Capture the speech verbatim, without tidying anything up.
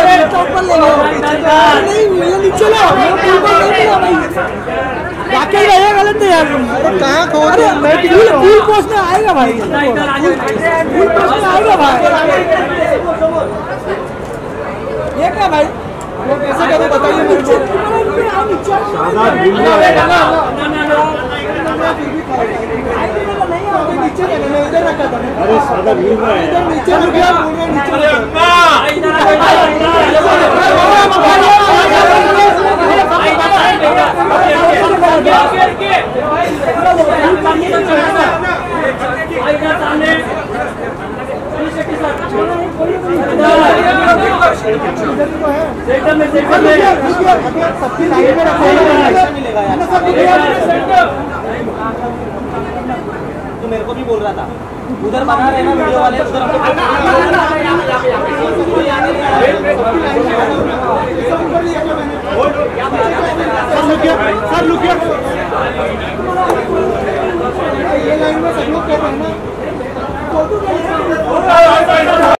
ऊपर ले लो नहीं ये नीचे लो ऊपर नहीं मिला भाई वाकई ये गलत है यार कहाँ खो रहे मैं फुल फुल पोस्ट में आएगा भाई फुल पोस्ट में आएगा भाई ये क्या भाई वो कैसे करो बताइए मुझे सादा भूल गया नीचे इधर रखा था अरे सादा भूल रहा है इधर नीचे रख गया नीचे तो मेरे को भी बोल रहा था उधर बना रहे ना वीडियो वाले उधर सर लुक ये लाइन में सब लोग कह रहे हैं ना